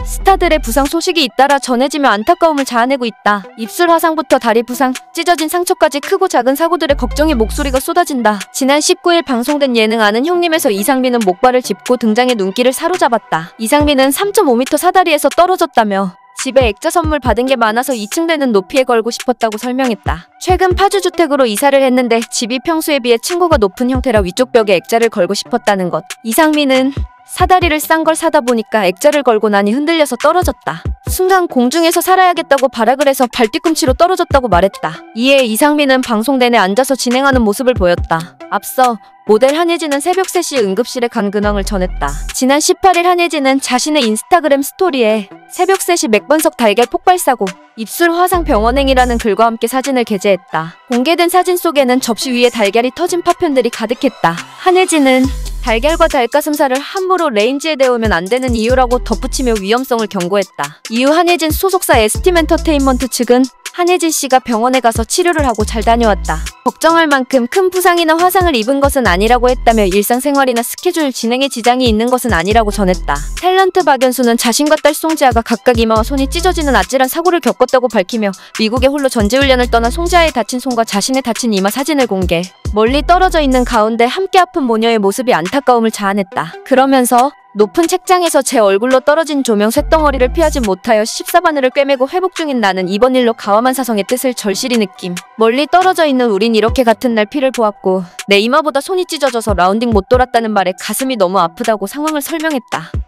스타들의 부상 소식이 잇따라 전해지며 안타까움을 자아내고 있다. 입술 화상부터 다리 부상, 찢어진 상처까지 크고 작은 사고들의 걱정의 목소리가 쏟아진다. 지난 19일 방송된 예능 아는 형님에서 이상민은 목발을 짚고 등장해 눈길을 사로잡았다. 이상민은 3.5m 사다리에서 떨어졌다며 집에 액자 선물 받은 게 많아서 2층 되는 높이에 걸고 싶었다고 설명했다. 최근 파주주택으로 이사를 했는데 집이 평소에 비해 층고가 높은 형태라 위쪽 벽에 액자를 걸고 싶었다는 것. 이상민은 사다리를 싼 걸 사다 보니까 액자를 걸고 나니 흔들려서 떨어졌다. 순간 공중에서 살아야겠다고 발악을 해서 발뒤꿈치로 떨어졌다고 말했다. 이에 이상민은 방송 내내 앉아서 진행하는 모습을 보였다. 앞서 모델 한예진은 새벽 3시 응급실에 간 근황을 전했다. 지난 18일 한예진은 자신의 인스타그램 스토리에 새벽 3시 맥반석 달걀 폭발 사고, 입술 화상 병원행이라는 글과 함께 사진을 게재했다. 공개된 사진 속에는 접시 위에 달걀이 터진 파편들이 가득했다. 한예진은 달걀과 닭가슴살을 함부로 레인지에 데우면 안 되는 이유라고 덧붙이며 위험성을 경고했다. 이후 한예진 소속사 ST엔터테인먼트 측은 한예진 씨가 병원에 가서 치료를 하고 잘 다녀왔다. 걱정할 만큼 큰 부상이나 화상을 입은 것은 아니라고 했다며 일상생활이나 스케줄 진행에 지장이 있는 것은 아니라고 전했다. 탤런트 박연수는 자신과 딸 송지아가 각각 이마와 손이 찢어지는 아찔한 사고를 겪었다고 밝히며 미국에 홀로 전지훈련을 떠난 송지아의 다친 손과 자신의 다친 이마 사진을 공개. 멀리 떨어져 있는 가운데 함께 아픈 모녀의 모습이 안타까움을 자아냈다. 그러면서 높은 책장에서 제 얼굴로 떨어진 조명 쇳덩어리를 피하지 못하여 14바늘을 꿰매고 회복 중인 나는 이번 일로 가와만 사성의 뜻을 절실히 느낌. 멀리 떨어져 있는 우린 이렇게 같은 날 피를 보았고 내 이마보다 손이 찢어져서 라운딩 못 돌았다는 말에 가슴이 너무 아프다고 상황을 설명했다.